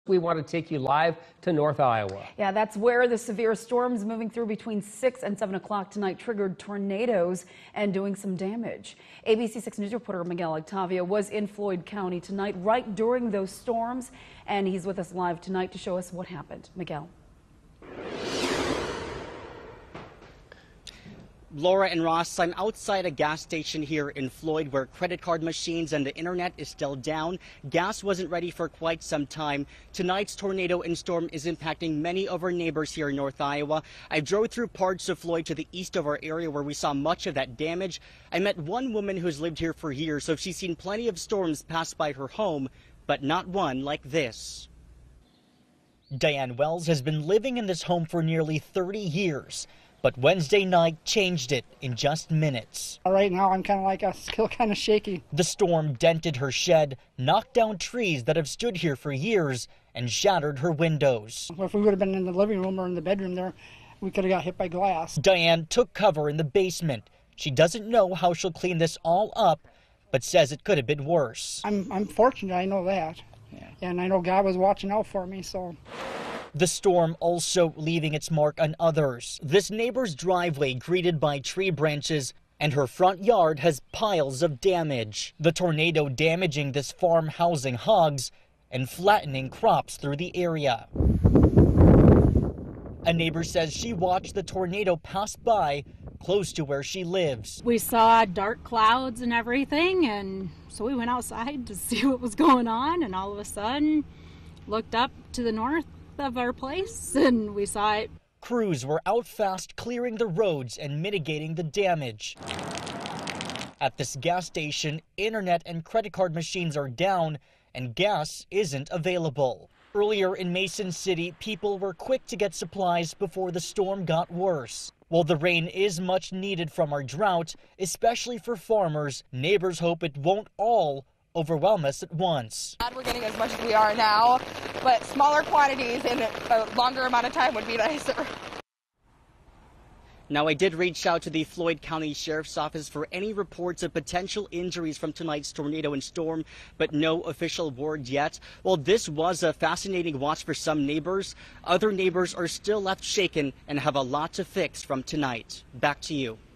We want to take you live to North Iowa. Yeah, that's where the severe storms moving through between 6 and 7 o'clock tonight triggered tornadoes and doing some damage. ABC 6 News reporter Miguel Octavia was in Floyd County tonight right during those storms, and he's with us live tonight to show us what happened. Miguel. Laura and Ross, I'm outside a gas station here in Floyd where credit card machines and the internet is still down. Gas wasn't ready for quite some time. Tonight's tornado and storm is impacting many of our neighbors here in North Iowa. I drove through parts of Floyd to the east of our area where we saw much of that damage. I met one woman who's lived here for years, so she's seen plenty of storms pass by her home, but not one like this. Diane Wells has been living in this home for nearly 30 years. But Wednesday night changed it in just minutes. Right now, I'm still kind of shaky. The storm dented her shed, knocked down trees that have stood here for years, and shattered her windows. If we would have been in the living room or in the bedroom there, we could have got hit by glass. Diane took cover in the basement. She doesn't know how she'll clean this all up, but says it could have been worse. I'm fortunate, I know that. Yeah. And I know God was watching out for me, so. The storm also leaving its mark on others. This neighbor's driveway greeted by tree branches, and her front yard has piles of damage. The tornado damaging this farm housing hogs and flattening crops through the area. A neighbor says she watched the tornado pass by close to where she lives. We saw dark clouds and everything, and so we went outside to see what was going on, and all of a sudden looked up to the north of our place and we saw it. Crews were out fast clearing the roads and mitigating the damage. At this gas station, internet and credit card machines are down and gas isn't available. Earlier in Mason City, people were quick to get supplies before the storm got worse. While the rain is much needed from our drought, especially for farmers, neighbors hope it won't all overwhelm us at once. We're getting as much as we are now, but smaller quantities in a longer amount of time would be nicer. Now, I did reach out to the Floyd County Sheriff's Office for any reports of potential injuries from tonight's tornado and storm, but no official word yet. Well, this was a fascinating watch for some neighbors. Other neighbors are still left shaken and have a lot to fix from tonight. Back to you.